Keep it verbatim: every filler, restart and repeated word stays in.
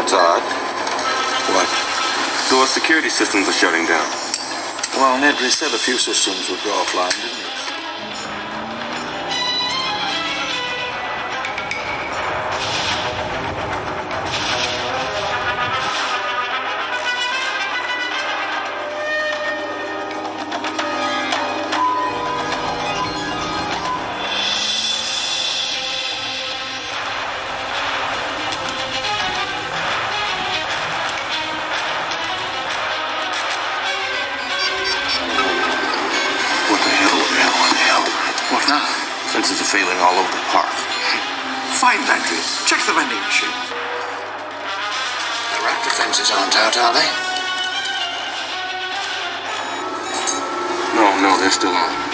That's odd. What? Door security systems are shutting down. Well, Ned, we said a few systems would go offline, didn't we? Sensors are failing all over the park. Find Landry. Check the vending machine. The rat defenses aren't out, are they? No, no, they're still on.